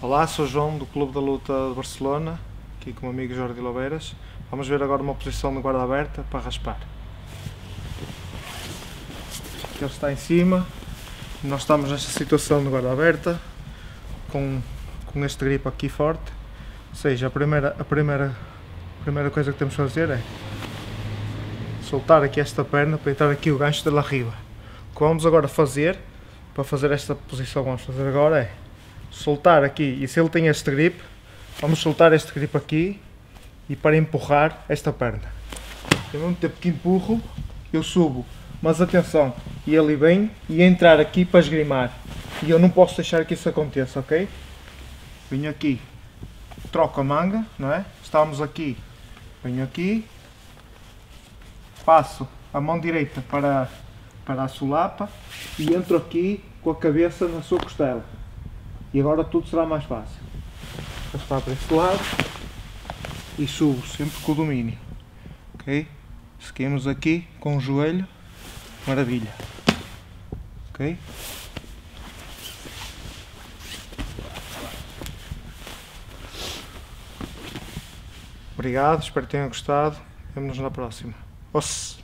Olá, sou João do Clube da Luta de Barcelona, aqui com o meu amigo Jordi Lobeiras. Vamos ver agora uma posição de guarda aberta para raspar. Aqui ele está em cima, nós estamos nesta situação de guarda aberta, com este grip aqui forte. Ou seja, a primeira coisa que temos que fazer é soltar aqui esta perna para entrar aqui o gancho de lá arriba. O que vamos agora fazer, para fazer esta posição que vamos fazer agora é soltar aqui, e se ele tem este grip, vamos soltar este grip aqui e para empurrar esta perna. E ao mesmo tempo que empurro, eu subo, mas atenção, e ele vem e entrar aqui para esgrimar. E eu não posso deixar que isso aconteça, ok? Venho aqui, troco a manga, não é? Estamos aqui, venho aqui, passo a mão direita para a solapa e entro aqui com a cabeça na sua costela. E agora tudo será mais fácil. Raspar para este lado e subo sempre com o domínio. Ok? Seguimos aqui com o joelho. Maravilha. Ok? Obrigado, espero que tenham gostado. Vemo-nos na próxima. Osse!